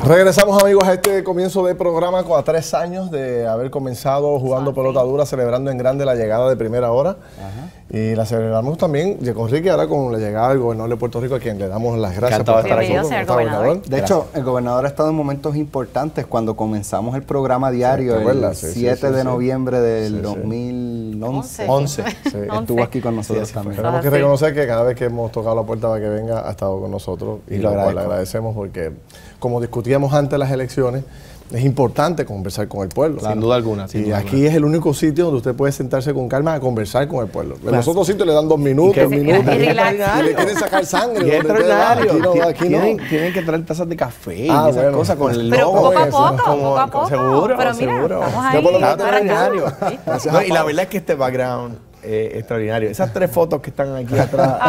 Regresamos, amigos, a este comienzo de programa a 3 años de haber comenzado jugando pelota dura, celebrando en grande la llegada de Primera Hora. Y la celebramos también con Ricky, ahora con la llegada del gobernador de Puerto Rico, a quien le damos las gracias por estar aquí con el gobernador. De hecho, el gobernador ha estado en momentos importantes cuando comenzamos el programa diario, el 7 de noviembre del 2011. Estuvo aquí con nosotros también. Tenemos que reconocer que cada vez que hemos tocado la puerta para que venga, ha estado con nosotros. Y le agradecemos porque, como discutíamos antes de las elecciones, es importante conversar con el pueblo. Sin duda alguna. Y aquí es el único sitio donde usted puede sentarse con calma a conversar con el pueblo. En los otros sitios le dan 2 minutos, 1 minuto. Y le quieren sacar sangre. Y es extraordinario. Aquí no. Tienen que traer tazas de café y esas cosas con el pero logo. Pero poco a poco. Seguro, pero mira, seguro. Estamos ahí. Está extraordinario. No, y la verdad es que este background es extraordinario. Esas 3 fotos que están aquí atrás.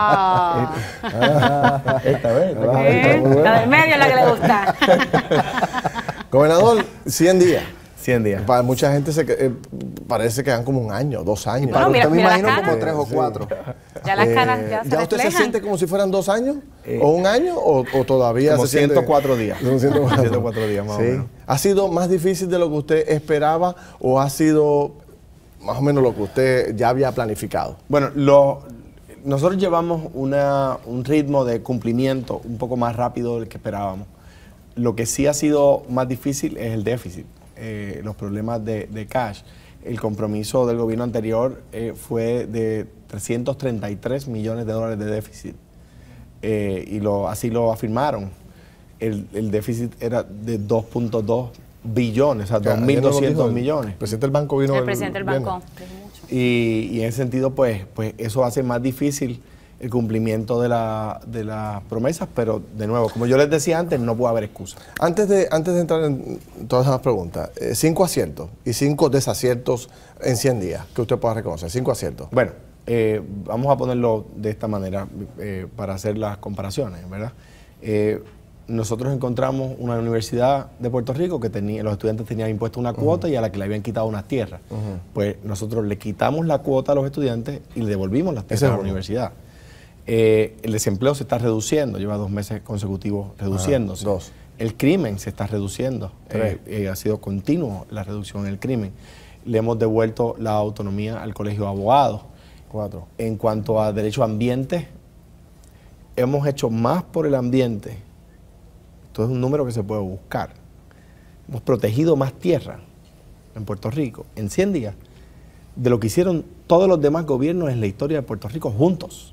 Esta vez. La del medio es la que le gusta. Gobernador, 100 días. 100 días. Para mucha gente parece que dan como 1 año, 2 años. Para usted me imagino como 3 o 4. Ya las caras ya se ¿Ya usted se siente como si fueran 2 años? ¿O 1 año? ¿O todavía como se 104 días. 104 días más o menos. ¿Ha sido más difícil de lo que usted esperaba o ha sido más o menos lo que usted ya había planificado? Bueno, nosotros llevamos un ritmo de cumplimiento un poco más rápido del que esperábamos. Lo que sí ha sido más difícil es el déficit, los problemas de cash. El compromiso del gobierno anterior fue de 333 millones de dólares de déficit y así lo afirmaron. El déficit era de 2.2 billones, o sea, 2.200 millones. El presidente del banco vino. El presidente del banco. Y en ese sentido, pues eso hace más difícil el cumplimiento de las promesas, pero de nuevo, como yo les decía antes, no puede haber excusa. Antes de entrar en todas esas preguntas, 5 aciertos y 5 desaciertos en 100 días que usted pueda reconocer. 5 aciertos. Bueno, vamos a ponerlo de esta manera para hacer las comparaciones, ¿verdad? Nosotros encontramos una universidad de Puerto Rico que los estudiantes tenían impuesto una cuota y a la que le habían quitado unas tierras. Pues nosotros le quitamos la cuota a los estudiantes y le devolvimos las tierras a la universidad. El desempleo se está reduciendo, lleva 2 meses consecutivos reduciéndose. 2. El crimen se está reduciendo, ha sido continuo la reducción en el crimen. Le hemos devuelto la autonomía al Colegio de Abogados. 4. En cuanto a derecho a ambiente, hemos hecho más por el ambiente. Esto es un número que se puede buscar. Hemos protegido más tierra en Puerto Rico en 100 días de lo que hicieron todos los demás gobiernos en la historia de Puerto Rico juntos.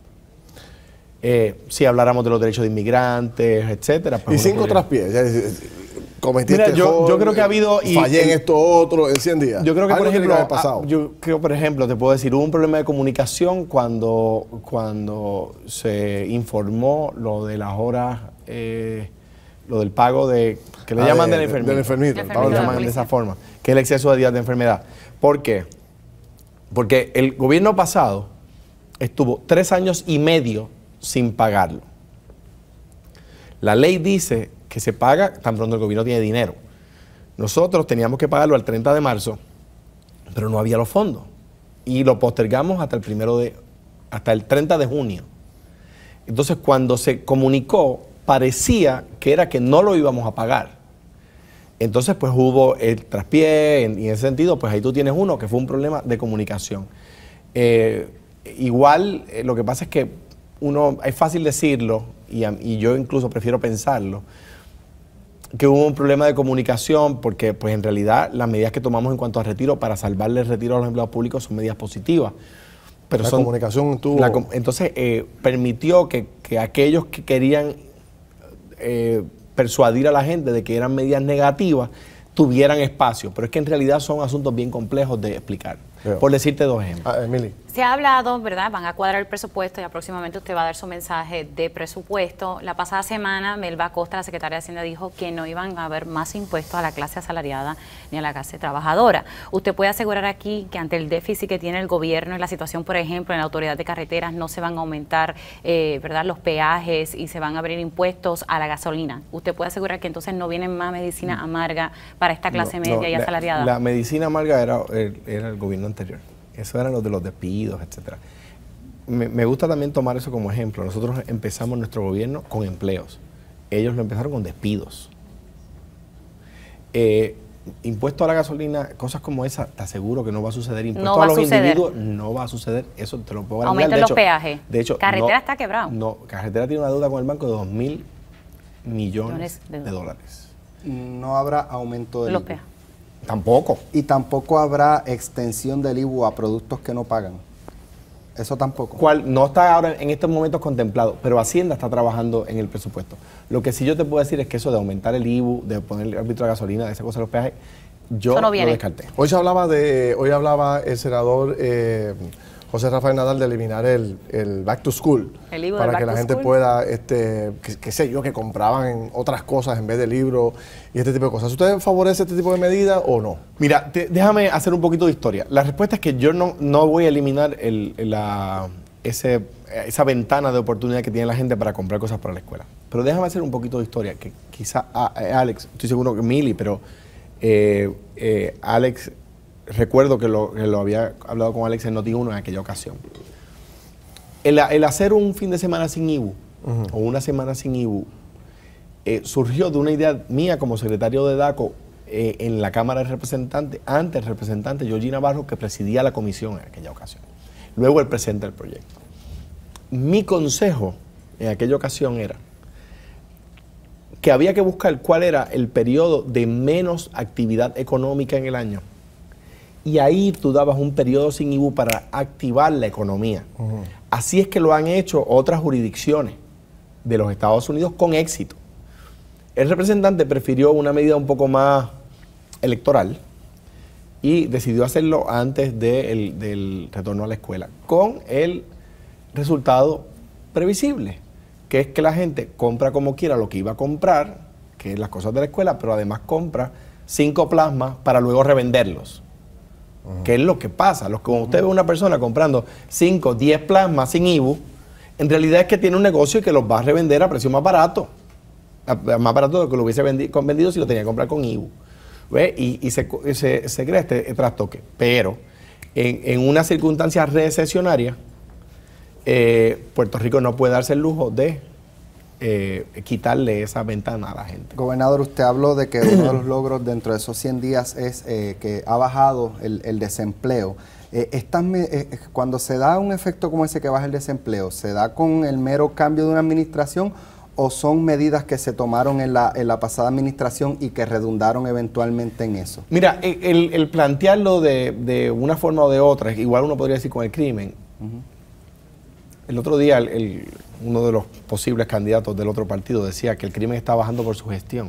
Si habláramos de los derechos de inmigrantes, etcétera. Pues y 5 traspiés. Mira, yo creo que ha habido... Fallé en esto otro en 100 días. Yo creo que, por ejemplo, te puedo decir, hubo un problema de comunicación cuando se informó lo de las horas, lo del pago que le llaman del enfermito. Lo llaman de esa forma, que es el exceso de días de enfermedad. ¿Por qué? Porque el gobierno pasado estuvo 3 años y medio sin pagarlo. La ley dice que se paga tan pronto el gobierno tiene dinero. Nosotros teníamos que pagarlo al 30 de marzo, pero no había los fondos. Y lo postergamos hasta el 30 de junio. Entonces, cuando se comunicó, parecía que era que no lo íbamos a pagar. Entonces, pues hubo el traspié, y en ese sentido, pues ahí tú tienes uno que fue un problema de comunicación. Igual, lo que pasa es que es fácil decirlo, y yo incluso prefiero pensarlo, que hubo un problema de comunicación porque pues en realidad las medidas que tomamos en cuanto a retiro para salvarle el retiro a los empleados públicos son medidas positivas. Pero la comunicación tuvo... Entonces permitió que aquellos que querían persuadir a la gente de que eran medidas negativas tuvieran espacio. Pero es que en realidad son asuntos bien complejos de explicar. Por decirte 2 ejemplos. Emily. Se ha hablado, ¿verdad? Van a cuadrar el presupuesto y próximamente usted va a dar su mensaje de presupuesto. La pasada semana, Melba Acosta, la secretaria de Hacienda, dijo que no iban a haber más impuestos a la clase asalariada ni a la clase trabajadora. ¿Usted puede asegurar aquí que ante el déficit que tiene el gobierno y la situación, por ejemplo, en la autoridad de carreteras, no se van a aumentar, ¿verdad?, los peajes y se van a abrir impuestos a la gasolina? ¿Usted puede asegurar que entonces no viene más medicina amarga para esta clase media y asalariada? La medicina amarga era el gobierno anterior. Eso eran los de los despidos, etcétera. Me gusta también tomar eso como ejemplo. Nosotros empezamos nuestro gobierno con empleos. Ellos lo empezaron con despidos. Impuesto a la gasolina, cosas como esa, te aseguro que no va a suceder. Impuesto a los individuos, no va a suceder. Eso te lo puedo garantizar. Aumenten los peajes. De hecho, Carretera está quebrado. No, Carretera tiene una deuda con el banco de 2.000 millones de dólares. No habrá aumento del IVU. Tampoco. Y tampoco habrá extensión del IVU a productos que no pagan. Eso tampoco. ¿Cuál? No está ahora en estos momentos contemplado, pero Hacienda está trabajando en el presupuesto. Lo que sí yo te puedo decir es que eso de aumentar el IVU, de poner el árbitro de gasolina, de esa cosa de los peajes, yo lo descarté. Hoy hablaba el senador José Rafael Nadal de eliminar el back to school, para que la gente pueda, qué sé yo, que compraban en otras cosas en vez de libros y este tipo de cosas. ¿Usted favorece este tipo de medidas o no? Mira, déjame hacer un poquito de historia. La respuesta es que yo no voy a eliminar esa ventana de oportunidad que tiene la gente para comprar cosas para la escuela. Pero déjame hacer un poquito de historia, que quizá Alex, estoy seguro que Mili, pero Alex... Recuerdo que lo había hablado con Alex en Noti1 en aquella ocasión. El hacer un fin de semana sin IVU, o una semana sin IVU, surgió de una idea mía como secretario de DACO en la Cámara de Representantes, ante el representante Georgie Navarro, que presidía la comisión en aquella ocasión. Luego él presenta el proyecto. Mi consejo en aquella ocasión era que había que buscar cuál era el periodo de menos actividad económica en el año. Y ahí tú dabas un periodo sin IVU para activar la economía. Así es que lo han hecho otras jurisdicciones de los Estados Unidos con éxito. El representante prefirió una medida un poco más electoral y decidió hacerlo antes del retorno a la escuela, con el resultado previsible, que es que la gente compra como quiera lo que iba a comprar, que es las cosas de la escuela, pero además compra 5 plasmas para luego revenderlos. ¿Qué es lo que pasa? Cuando usted ve a una persona comprando 5, 10 plasmas sin IVU, en realidad es que tiene un negocio y que los va a revender a precio más barato. Más barato de lo que lo hubiese vendido si lo tenía que comprar con IVU. ¿Ve? Y se crea este trastoque. Pero en una circunstancia recesionaria, Puerto Rico no puede darse el lujo de quitarle esa ventana a la gente. Gobernador, usted habló de que uno de los logros dentro de esos 100 días es que ha bajado el desempleo. Cuando se da un efecto como ese que baja el desempleo, ¿se da con el mero cambio de una administración o son medidas que se tomaron en la pasada administración y que redundaron eventualmente en eso? Mira, el plantearlo de una forma o de otra, igual uno podría decir con el crimen. El otro día uno de los posibles candidatos del otro partido decía que el crimen está bajando por su gestión.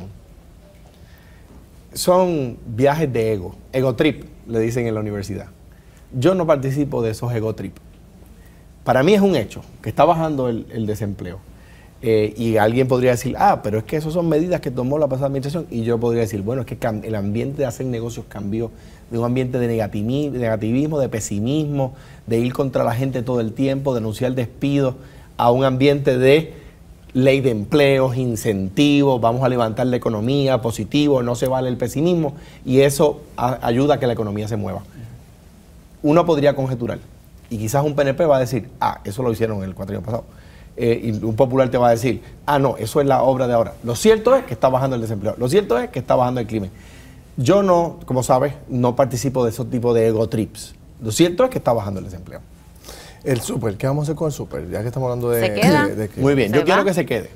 Son viajes de ego trip, le dicen en la universidad. Yo no participo de esos ego trip. Para mí es un hecho que está bajando el desempleo. Y alguien podría decir, pero es que esas son medidas que tomó la pasada administración. Y yo podría decir, bueno, es que el ambiente de hacer negocios cambió de un ambiente de negativismo, de pesimismo, de ir contra la gente todo el tiempo, denunciar despidos, a un ambiente de ley de empleos, incentivos, vamos a levantar la economía, positivo, no se vale el pesimismo, y eso ayuda a que la economía se mueva. Uno podría conjeturar, y quizás un PNP va a decir, eso lo hicieron en el cuatrienio pasado. Y un popular te va a decir, no, eso es la obra de ahora. Lo cierto es que está bajando el desempleo, lo cierto es que está bajando el crimen. Yo no, como sabes, no participo de esos tipos de ego trips. Lo cierto es que está bajando el desempleo. El súper, ¿qué vamos a hacer con el súper? Ya que estamos hablando de... ¿Se queda? Muy bien, yo quiero que se quede.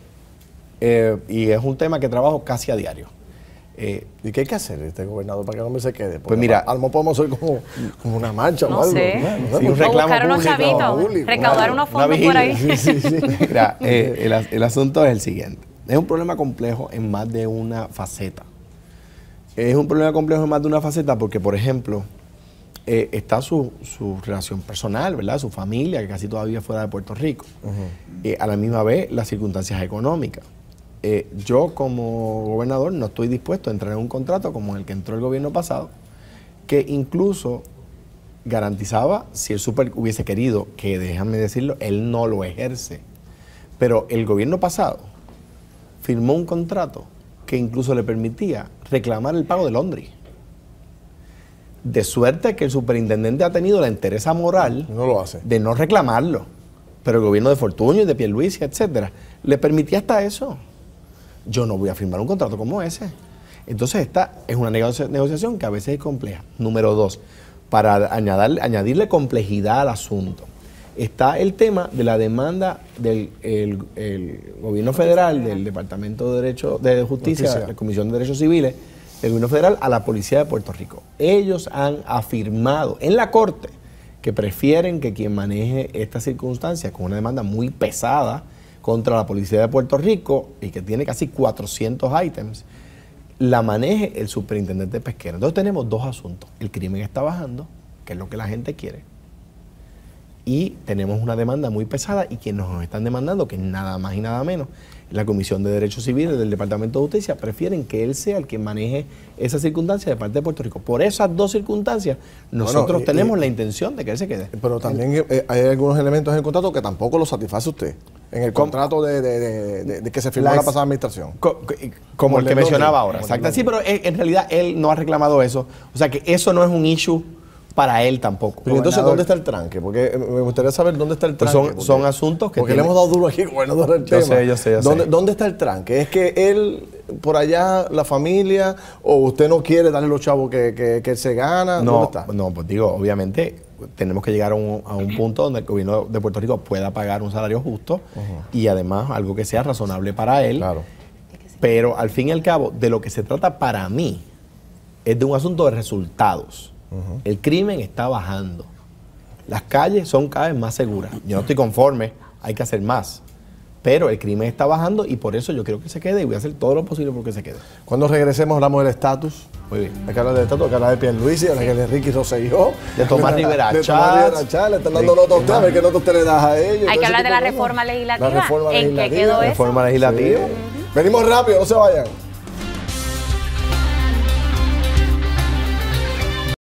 Y es un tema que trabajo casi a diario. ¿Y qué hay que hacer este gobernador para que no me se quede? Pues mira, a lo mejor podemos hacer como una marcha no o algo. Sé. No, un reclamo buscar unos chavitos, recaudar unos fondos por ahí. Sí. Mira, el asunto es el siguiente. Es un problema complejo en más de una faceta. Es un problema complejo en más de una faceta porque, por ejemplo, está su relación personal, ¿verdad? Su familia, que casi todavía fuera de Puerto Rico. A la misma vez, las circunstancias económicas. Yo, como gobernador, no estoy dispuesto a entrar en un contrato como el que entró el gobierno pasado, que incluso garantizaba, si el súper hubiese querido, que déjame decirlo, él no lo ejerce. Pero el gobierno pasado firmó un contrato que incluso le permitía reclamar el pago de Londres. De suerte que el superintendente ha tenido la entereza moral de no reclamarlo. Pero el gobierno de Fortuño y de Pierluisi, etcétera, le permitía hasta eso. Yo no voy a firmar un contrato como ese. Entonces esta es una negociación que a veces es compleja. Número 2, para añadirle complejidad al asunto, está el tema de la demanda del el gobierno federal, del Departamento de Justicia, la Comisión de Derechos Civiles, del gobierno federal a la Policía de Puerto Rico. Ellos han afirmado en la Corte que prefieren que quien maneje esta circunstancia con una demanda muy pesada contra la Policía de Puerto Rico y que tiene casi 400 ítems, la maneje el superintendente pesquero. Entonces tenemos dos asuntos. El crimen está bajando, que es lo que la gente quiere, y tenemos una demanda muy pesada y quienes nos están demandando, que nada más y nada menos, la Comisión de Derechos Civiles del Departamento de Justicia, prefieren que él sea el que maneje esa circunstancia de parte de Puerto Rico. Por esas dos circunstancias, nosotros tenemos la intención de que él se quede. Pero también hay algunos elementos en el contrato que tampoco lo satisface usted. En el contrato de que se firmó la pasada administración. Como el que mencionaba ahora. Exacto. Sí, pero en realidad él no ha reclamado eso. O sea que eso no es un issue para él tampoco. Pero entonces, ¿dónde está el tranque? Porque me gustaría saber dónde está el tranque. Pues son asuntos que... Porque le hemos dado duro aquí, gobernador, el tema. Yo sé. ¿Dónde está el tranque? ¿Es que él, por allá, la familia, o usted no quiere darle los chavos que él se gana? ¿Dónde está? No, pues digo, obviamente tenemos que llegar a un punto donde el gobierno de Puerto Rico pueda pagar un salario justo y además algo que sea razonable para él. Claro. Pero al fin y al cabo, de lo que se trata para mí es de un asunto de resultados. El crimen está bajando. Las calles son cada vez más seguras. Yo no estoy conforme, hay que hacer más. Pero el crimen está bajando y por eso yo quiero que se quede y voy a hacer todo lo posible porque se quede. Cuando regresemos hablamos del estatus. Muy bien. Hay que hablar del estatus, hay que hablar de Pierluisi, hay que hablar de Ricky Rosselló. De Tomás Rivera Chats. Le están dando nota a usted, a ver qué nota usted le da a ellos. Hay que hablar de la reforma legislativa. ¿En qué quedó eso? Reforma legislativa. Venimos rápido, no se vayan.